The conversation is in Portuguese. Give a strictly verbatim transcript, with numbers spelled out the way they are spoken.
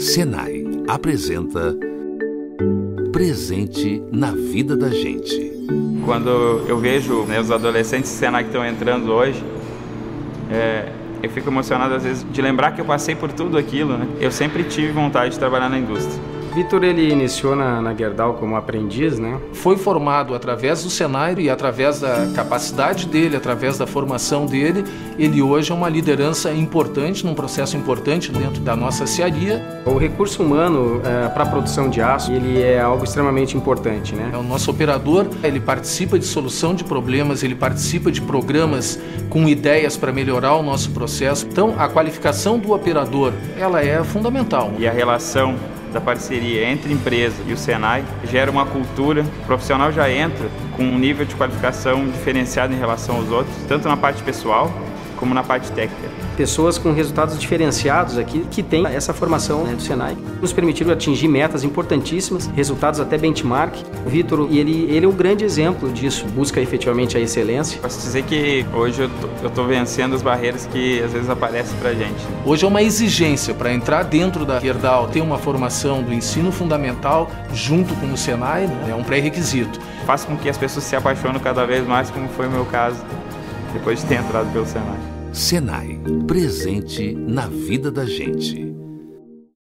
Senai apresenta Presente na Vida da Gente. Quando eu vejo, né, os adolescentes do Senai que estão entrando hoje, é, eu fico emocionado às vezes de lembrar que eu passei por tudo aquilo, né? Eu sempre tive vontade de trabalhar na indústria. Vitor, ele iniciou na, na Gerdau como aprendiz, né? Foi formado através do Senai e através da capacidade dele, através da formação dele, ele hoje é uma liderança importante, num processo importante dentro da nossa cearia. O recurso humano é, para a produção de aço, ele é algo extremamente importante, né? O nosso operador, ele participa de solução de problemas, ele participa de programas com ideias para melhorar o nosso processo. Então, a qualificação do operador, ela é fundamental. E a relação da parceria entre empresa e o Senai gera uma cultura, o profissional já entra com um nível de qualificação diferenciado em relação aos outros, tanto na parte pessoal como na parte técnica. Pessoas com resultados diferenciados aqui, que têm essa formação, né, do Senai, nos permitiram atingir metas importantíssimas, resultados até benchmark. O Vitor, ele, ele é um grande exemplo disso, busca efetivamente a excelência. Posso dizer que hoje eu estou vencendo as barreiras que às vezes aparecem para a gente. Hoje é uma exigência para entrar dentro da Gerdau, ter uma formação do ensino fundamental junto com o Senai, né, é um pré-requisito. Faz com que as pessoas se apaixonem cada vez mais, como foi o meu caso, depois de ter entrado pelo Senai. Senai, presente na vida da gente.